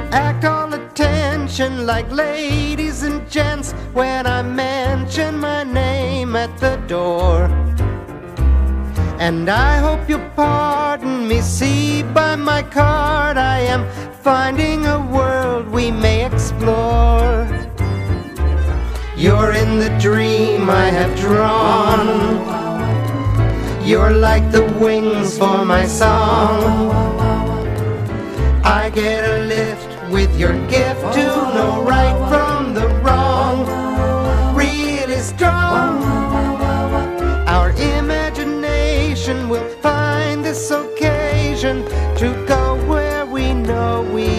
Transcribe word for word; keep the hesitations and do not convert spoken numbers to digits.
act all attention like ladies and gents when I mention my name at the door. And I hope you'll pardon me, see by my card I am finding a world we may explore. You're in the dream I have drawn. You're like the wings for my song. I get a lift with your gift to know right from the wrong. Really strong. Our imagination will find this occasion to go where we know we